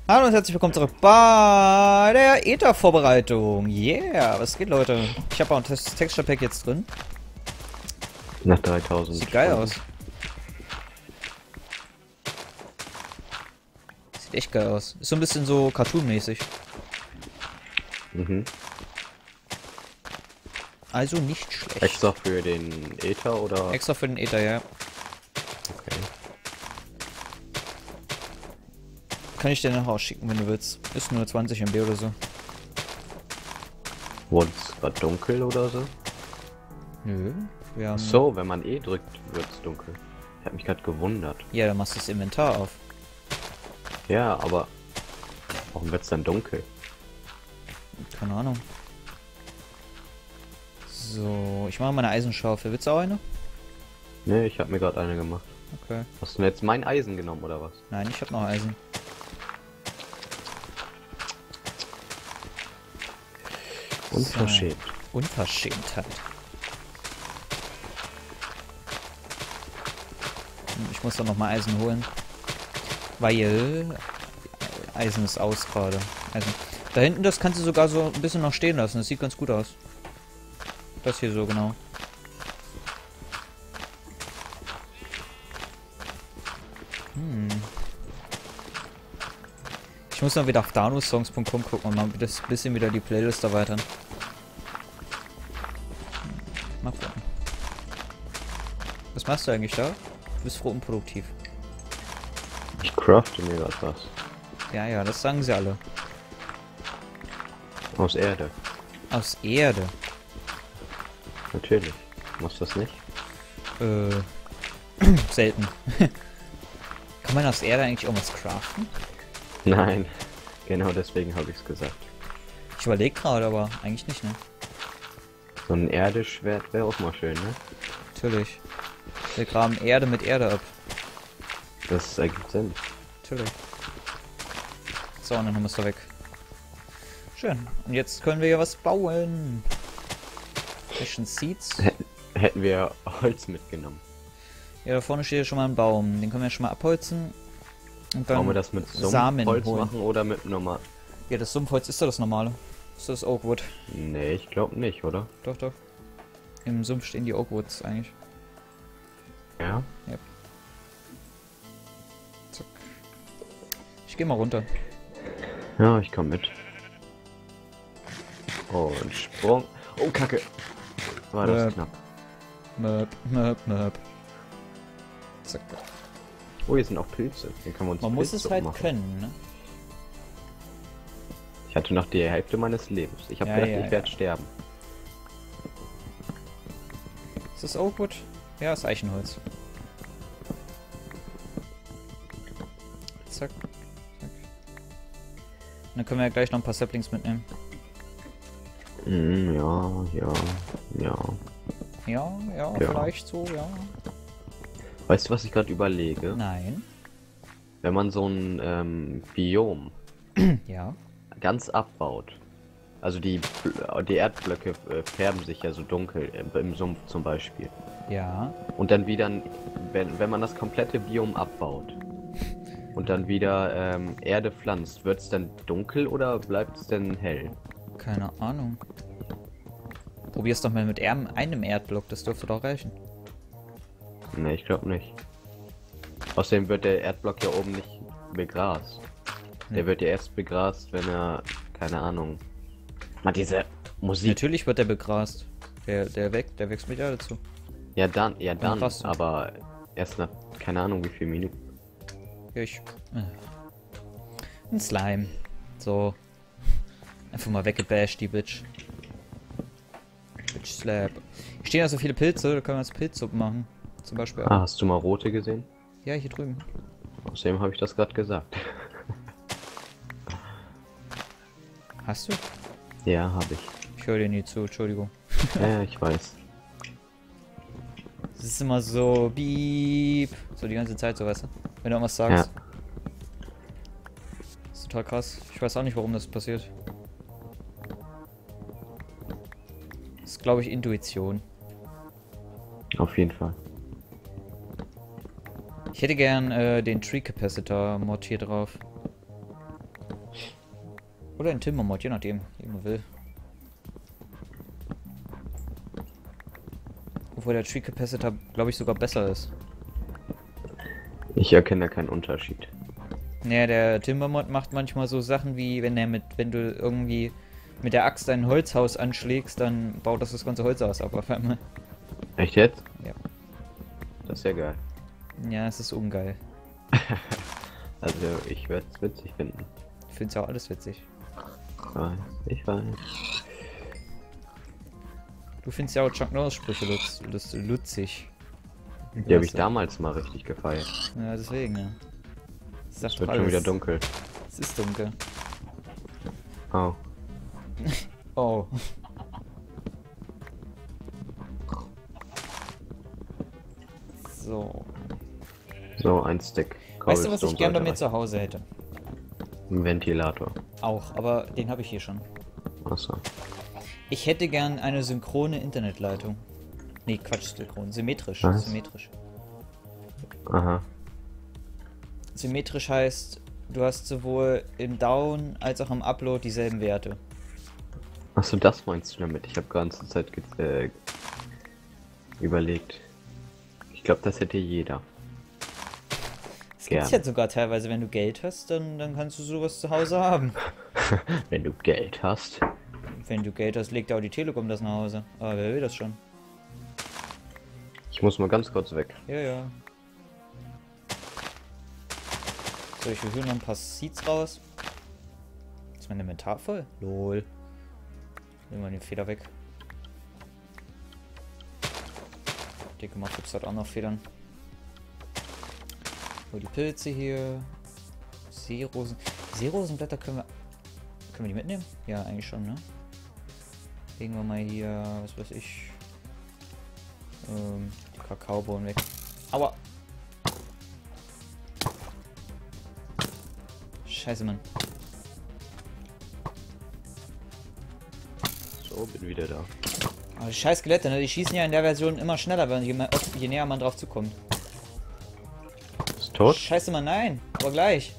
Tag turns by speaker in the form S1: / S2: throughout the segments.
S1: Hallo und herzlich willkommen zurück bei der Ether-Vorbereitung. Yeah, was geht, Leute? Ich habe auch ein Texture Pack jetzt drin.
S2: Nach 3000.
S1: Sieht geil aus. Sieht echt geil aus. Ist so ein bisschen so cartoonmäßig.
S2: Mhm.
S1: Also nicht schlecht.
S2: Extra für den Ether oder?
S1: Extra für den Ether, ja.
S2: Okay.
S1: Kann ich dir nachher ausschicken, wenn du willst. Ist nur 20 MB oder so.
S2: Wurde es gerade dunkel oder so?
S1: Nö. Wir haben...
S2: So, wenn man E drückt, wird es dunkel. Ich habe mich gerade gewundert.
S1: Ja, dann machst du das Inventar auf.
S2: Ja, aber warum wird es dann dunkel?
S1: Keine Ahnung. So, ich mache meine Eisenschaufel. Willst du auch eine?
S2: Ne, ich habe mir gerade eine gemacht.
S1: Okay.
S2: Hast du mir jetzt mein Eisen genommen oder was?
S1: Nein, ich habe noch Eisen.
S2: Unverschämt.
S1: So. Unverschämtheit. Ich muss doch noch mal Eisen holen. Weil Eisen ist aus gerade. Eisen. Da hinten, das kannst du sogar so ein bisschen noch stehen lassen. Das sieht ganz gut aus. Das hier so genau. Ich muss dann wieder auf danusongs.com gucken und mal ein bisschen wieder die Playlist erweitern. Mal gucken. Was machst du eigentlich da? Du bist froh und produktiv.
S2: Ich crafte mir gerade was.
S1: Ja, ja, das sagen sie alle.
S2: Aus Erde.
S1: Aus Erde.
S2: Natürlich. Machst du das nicht?
S1: Selten. Kann man aus Erde eigentlich irgendwas craften?
S2: Nein. Genau deswegen habe ich es gesagt.
S1: Ich überlege gerade, aber eigentlich nicht, ne?
S2: So ein Erdeschwert wäre auch mal schön, ne?
S1: Natürlich. Wir graben Erde mit Erde ab.
S2: Das ergibt Sinn.
S1: Natürlich. So, und dann haben wir es da weg. Schön. Und jetzt können wir ja was bauen. Fashion Seeds.
S2: Hätten wir Holz mitgenommen.
S1: Ja, da vorne steht ja schon mal ein Baum. Den können wir schon mal abholzen. Und dann
S2: Wollen wir das mit
S1: Samen
S2: Sumpfholz
S1: holen.
S2: machen oder mit normal?
S1: Ja, das Sumpfholz ist doch das normale. Ist das Oakwood?
S2: Nee, ich glaube nicht, oder?
S1: Doch, doch. Im Sumpf stehen die Oakwoods eigentlich.
S2: Ja.
S1: Ja. Zack. Ich gehe mal runter.
S2: Ja, ich komme mit. Oh, ein Sprung. Oh, Kacke. War das knapp.
S1: Möp, möp, möp. Zack.
S2: Oh, hier sind auch Pilze. Hier können wir uns
S1: Man muss
S2: Pilze
S1: es halt
S2: machen.
S1: können, ne?
S2: Ich hatte noch die Hälfte meines Lebens. Ich habe
S1: Ja,
S2: gedacht,
S1: ja,
S2: ich werde sterben.
S1: Ist das Oakwood? Ja, ist Eichenholz. Zack. Zack. Und dann können wir ja gleich noch ein paar Saplings mitnehmen.
S2: Ja, ja, ja.
S1: Ja, ja,
S2: Ja.
S1: vielleicht so, ja.
S2: Weißt du, was ich gerade überlege?
S1: Nein.
S2: Wenn man so ein Biom
S1: Ja.
S2: ganz abbaut. Also die Erdblöcke färben sich ja so dunkel im Sumpf zum Beispiel.
S1: Ja.
S2: Und dann wieder, wenn man das komplette Biom abbaut und dann wieder Erde pflanzt, wird es dann dunkel oder bleibt es denn hell?
S1: Keine Ahnung. Probier's doch mal mit einem Erdblock, das dürfte doch reichen.
S2: Ne, ich glaube nicht. Außerdem wird der Erdblock ja oben nicht begrast. Der wird ja erst begrast, wenn er, keine Ahnung. Mal diese Musik.
S1: Natürlich wird der begrast. Der wächst mit Erde zu.
S2: Ja dann,
S1: Fast.
S2: aber erst nach, keine Ahnung wie viel Minuten.
S1: Ja, ein Slime. So. Einfach mal weggebasht, die Bitch. Bitch Slap. Hier stehen ja so viele Pilze, da können wir jetzt Pilzsuppe machen. Zum Beispiel auch.
S2: Ah, hast du mal rote gesehen?
S1: Ja, hier drüben.
S2: Außerdem habe ich das gerade gesagt.
S1: Hast du?
S2: Ja, habe ich.
S1: Ich höre dir nie zu, Entschuldigung.
S2: Ja, ich weiß.
S1: Es ist immer so, beep. So die ganze Zeit, so weißt du. Wenn du irgendwas sagst.
S2: Ja.
S1: Das ist total krass. Ich weiß auch nicht, warum das passiert. Das ist, glaube ich, Intuition.
S2: Auf jeden Fall.
S1: Ich hätte gern den Tree Capacitor Mod hier drauf. Oder ein Timbermod, je nachdem, wie man will. Obwohl der Tree Capacitor, glaube ich, sogar besser ist.
S2: Ich erkenne keinen Unterschied.
S1: Naja, der Timbermod macht manchmal so Sachen wie, wenn du irgendwie mit der Axt ein Holzhaus anschlägst, dann baut das ganze Holzhaus ab auf einmal.
S2: Echt jetzt?
S1: Ja.
S2: Das ist ja geil.
S1: Ja, es ist ungeil.
S2: Also ich werde es witzig finden.
S1: Ich finde es ja auch alles witzig.
S2: Ich weiß.
S1: Du findest ja auch Chuck Norris Sprüche lutzig.
S2: Die habe ich damals mal richtig gefeiert.
S1: Ja, deswegen, ja.
S2: Es wird schon wieder dunkel.
S1: Es ist dunkel.
S2: Oh.
S1: Oh. So.
S2: So, ein Stick.
S1: Weißt du, was ich gern bei mir
S2: sollte
S1: zu Hause hätte?
S2: reichen. Ein Ventilator.
S1: Auch, aber den habe ich hier schon.
S2: Achso.
S1: Ich hätte gern eine synchrone Internetleitung. Nee, Quatsch, synchron. Symmetrisch.
S2: Was?
S1: Symmetrisch.
S2: Aha.
S1: Symmetrisch heißt, du hast sowohl im Down als auch im Upload dieselben Werte.
S2: Achso, das meinst du damit? Ich habe ganze Zeit überlegt. Ich glaube, das hätte jeder.
S1: Das gibt's jetzt sogar teilweise, wenn du Geld hast, dann kannst du sowas zu Hause haben.
S2: Wenn du Geld hast.
S1: Wenn du Geld hast, legt auch die Telekom das nach Hause. Aber wer will das schon?
S2: Ich muss mal ganz kurz weg.
S1: Ja, ja. So, ich will hier noch ein paar Seeds raus. Ist mein Inventar voll? Lol. Nehmen wir den Feder weg. Dicke Maffips hat auch noch Federn. So, die Pilze hier. Seerosen. Seerosenblätter können wir die mitnehmen? Ja, eigentlich schon, ne? Legen wir mal hier, was weiß ich. Die Kakaobohnen weg. Aua! Scheiße, Mann.
S2: So, bin wieder da.
S1: Aber die scheiß Skelette, ne? Die schießen ja in der Version immer schneller, je näher man drauf zukommt.
S2: Ist tot?
S1: Scheiße, Mann, nein! Aber gleich!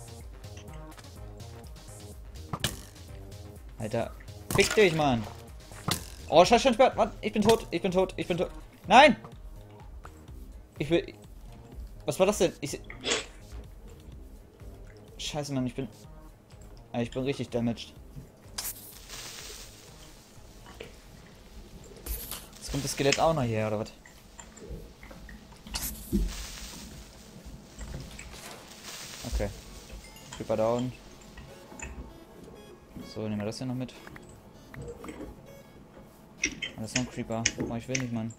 S1: Alter, fick dich, Mann! Oh, scheiße, Mann, ich bin tot, ich bin tot, ich bin tot. Nein! Ich will... Was war das denn? Scheiße, Mann, ich bin richtig damaged. Jetzt kommt das Skelett auch noch hierher, oder was? Okay. Creeper down. So, nehmen wir das hier noch mit. Ah, das ist noch ein Creeper. Oh, ich will nicht, Mann.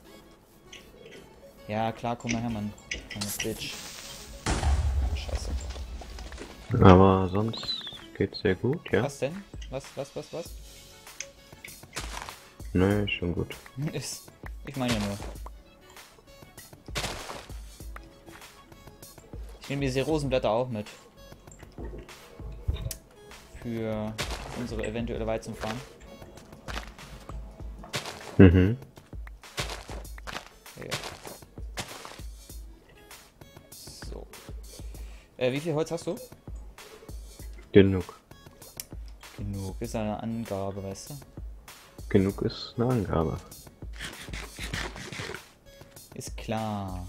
S1: Ja, klar, komm mal her, Mann. Meine Bitch. Scheiße.
S2: Aber sonst geht's sehr gut, ja?
S1: Was denn? Was?
S2: Nö, schon gut.
S1: Ist. Ich meine ja nur. Ich nehme die Seerosenblätter auch mit. Für unsere eventuelle Weizenfarm.
S2: Mhm.
S1: Ja. So. Wie viel Holz hast du?
S2: Genug.
S1: Genug ist eine Angabe, weißt du?
S2: Genug ist eine Angabe.
S1: Ist klar.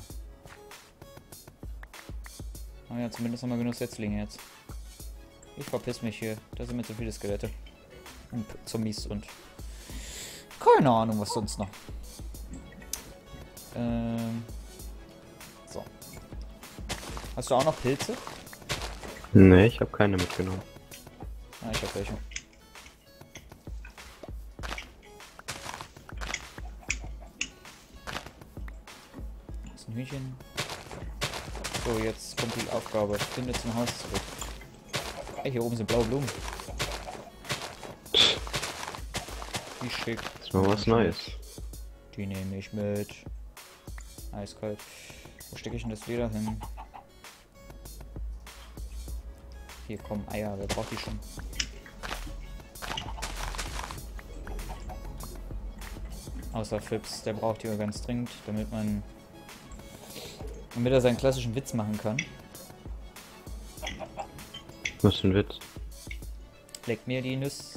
S1: Aber ja, zumindest haben wir genug Setzlinge jetzt. Ich verpiss mich hier. Da sind mir zu viele Skelette. Und Zombies und... Keine Ahnung, was sonst noch. So. Hast du auch noch Pilze?
S2: Ne, ich habe keine mitgenommen.
S1: Ah, ich hab welche. Das ist ein Hühnchen. So, jetzt kommt die Aufgabe. Finde zum Haus zurück. Hey, hier oben sind blaue Blumen. Wie schick.
S2: Das ist mal was Neues.
S1: Die nehme ich mit. Eiskalt. Wo stecke ich denn das Leder hin? Hier kommen Eier. Wer braucht die schon? Außer Fips. Der braucht die ja ganz dringend, damit er seinen klassischen Witz machen kann.
S2: Was für ein Witz?
S1: Leck mir die Nüsse.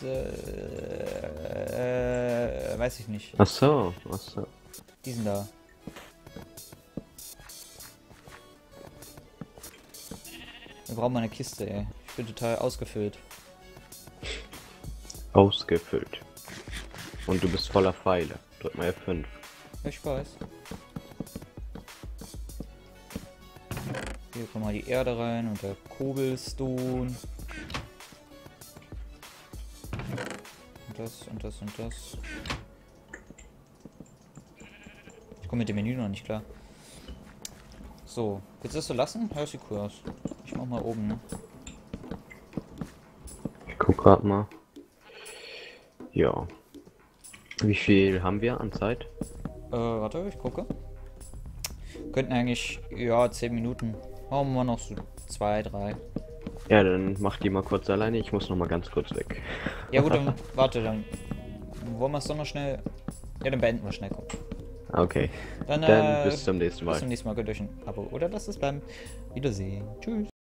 S1: Weiß ich nicht.
S2: Ach so, ach so.
S1: Die sind da. Wir brauchen mal eine Kiste, ey. Ich bin total ausgefüllt.
S2: Ausgefüllt. Und du bist voller Pfeile. Drück mal F5.
S1: Ich weiß. Hier kommt mal die Erde rein und der Cobblestone. Und das und das und das. Ich komme mit dem Menü noch nicht klar. So, willst du das so lassen? Ja, sieht cool aus. Ich mach mal oben, ne?
S2: Ich guck grad mal. Ja. Wie viel haben wir an Zeit?
S1: Warte, ich gucke. Könnten eigentlich, ja, 10 Minuten. Machen wir mal noch so 2, 3.
S2: Ja, dann mach die mal kurz alleine. Ich muss noch mal ganz kurz weg.
S1: Ja gut, dann warte, dann wollen wir es doch noch schnell. Ja, dann beenden wir schnell. Komm.
S2: Okay.
S1: Dann
S2: Bis zum nächsten Mal.
S1: Bis zum nächsten Mal. Könnt ihr euch ein Abo oder lasst es bleiben. Wiedersehen. Tschüss.